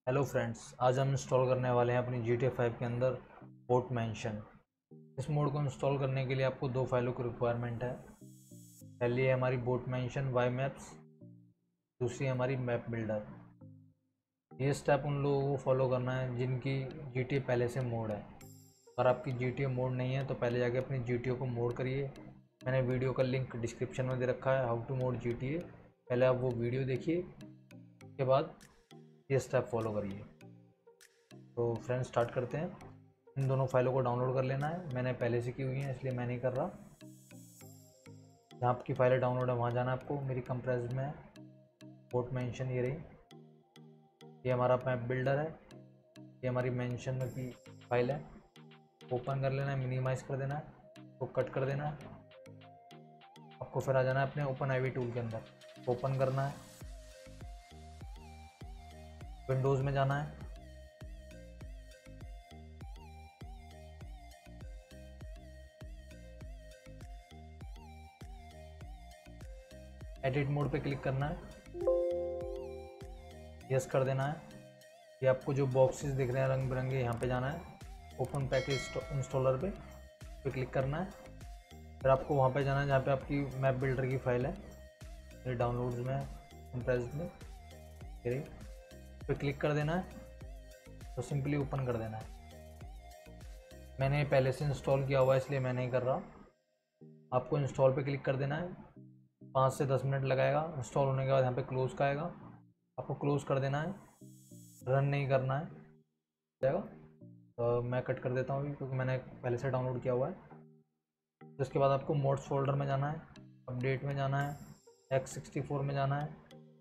Hello friends, आज हम install करने वाले हैं अपनी GTA 5 के अंदर बोट मेंशन। इस मोड को इंस्टॉल करने के लिए आपको दो फाइलों की रिक्वायरमेंट है। पहली है हमारी बोट मेंशन वाई मैप्स, दूसरी है हमारी मैप बिल्डर। ये स्टेप उन लोगों को फॉलो करना है जिनकी GTA पहले से मोड है। अगर आपकी GTA मोड नहीं है तो पहले जाके अपनी GTA को मोड करिए। मैंने वीडियो का लिंक डिस्क्रिप्शन में दे रखा है, हाउ टू मोड GTA। पहले आप वो वीडियो देखिए, उसके बाद ये स्टेप फॉलो करिए। तो फ्रेंड्स स्टार्ट करते हैं। इन दोनों फाइलों को डाउनलोड कर लेना है। मैंने पहले से की हुई है इसलिए मैं नहीं कर रहा। जहाँ आपकी फाइलें डाउनलोड है वहाँ जाना है आपको। मेरी कंप्रेस्ड में है बोट मेंशन, ये रही। ये हमारा मैप बिल्डर है, ये हमारी मेंशन की फाइल है। ओपन कर लेना है, मिनिमाइज कर देना है, तो कट कर देना है। आपको फिर आ जाना है अपने ओपन आईवी टूल के अंदर। ओपन करना है, विंडोज़ में जाना है, एडिट मोड पे क्लिक करना है, यस कर देना है। ये आपको जो बॉक्सेस दिख रहे हैं रंग बिरंगे, यहाँ पे जाना है। ओपन पैकेज इंस्टॉलर पे क्लिक करना है। फिर आपको वहाँ पे जाना है जहाँ पे आपकी मैप बिल्डर की फाइल है। ये डाउनलोड्स में, कंप्रेस्ड में, ये पे क्लिक कर देना है। तो सिंपली ओपन कर देना है। मैंने पहले से इंस्टॉल किया हुआ है इसलिए मैं नहीं कर रहा। आपको इंस्टॉल पे क्लिक कर देना है। 5 से 10 मिनट लगाएगा। इंस्टॉल होने के बाद यहाँ पे क्लोज़ का आएगा, आपको क्लोज़ कर देना है। रन नहीं करना है, जाएगा। तो मैं कट कर देता हूँ क्योंकि मैंने पहले से डाउनलोड किया हुआ है। तो उसके बाद आपको मोड्स फोल्डर में जाना है, अपडेट में जाना है, X64 में जाना है,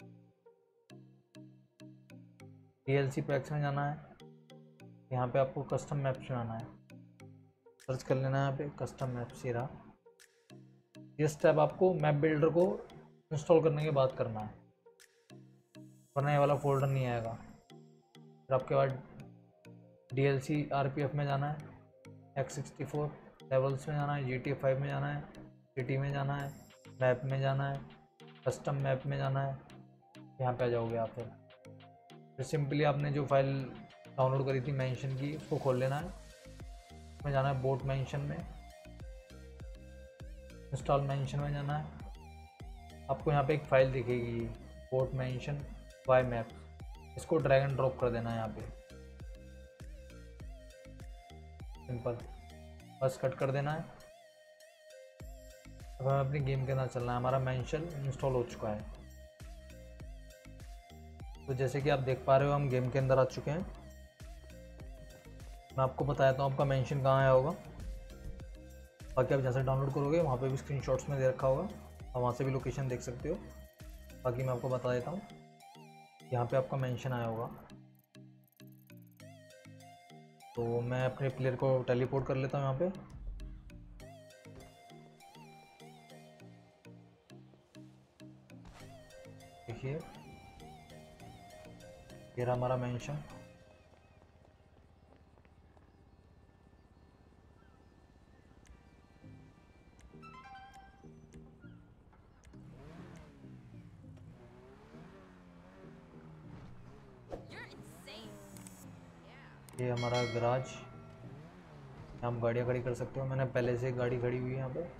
DLC पैक्स में जाना है। यहाँ पे आपको कस्टम मैप्स में आना है, सर्च कर लेना है यहाँ पे कस्टम मैप्स। ये रहा। ये स्टेप आपको मैप बिल्डर को इंस्टॉल करने के बाद करना है, वरना ये वाला फोल्डर नहीं आएगा। फिर आपके बाद DLC RPF में जाना है, X64 लेवल्स में जाना है, GTA 5 में जाना है, सिटी में जाना है, मैप में जाना है, कस्टम मैप में जाना है। यहाँ पे आ जाओगे आप। फिर सिंपली आपने जो फाइल डाउनलोड करी थी मेंशन की, उसको खोल लेना है। उसमें जाना है बोट मेंशन में, इंस्टॉल मेंशन में जाना है। आपको यहाँ पे एक फ़ाइल दिखेगी बोट मेंशन वाई मैप, इसको ड्रैग एंड ड्रॉप कर देना है यहाँ पे, सिंपल बस कट कर देना है। अब हमें अपनी गेम के अंदर चलना है। हमारा मेंशन इंस्टॉल हो चुका है। तो जैसे कि आप देख पा रहे हो हम गेम के अंदर आ चुके हैं। मैं आपको बता देता हूँ आपका मेंशन कहाँ आया होगा। बाकी आप जैसे डाउनलोड करोगे वहाँ पे भी स्क्रीनशॉट्स में दे रखा होगा, आप वहाँ से भी लोकेशन देख सकते हो। बाकी मैं आपको बता देता हूँ, यहाँ पे आपका मेंशन आया होगा। तो मैं अपने प्लेयर को टेलीपोर्ट कर लेता हूँ यहाँ पे। देखिए ये रहा हमारा मेंशन। ये हमारा गराज, आप गाड़ियाँ खड़ी कर सकते हो। मैंने पहले से गाड़ी खड़ी हुई है यहाँ पे।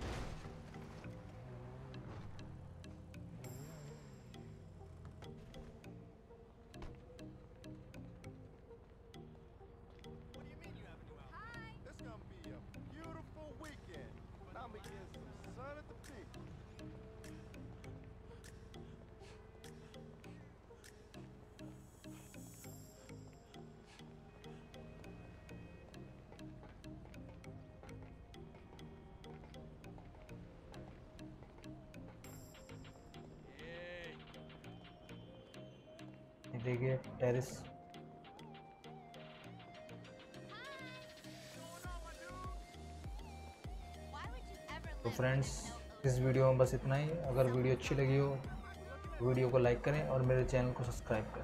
देखिए टेरिस। तो फ्रेंड्स इस वीडियो में बस इतना ही। अगर वीडियो अच्छी लगी हो तो वीडियो को लाइक करें और मेरे चैनल को सब्सक्राइब करें।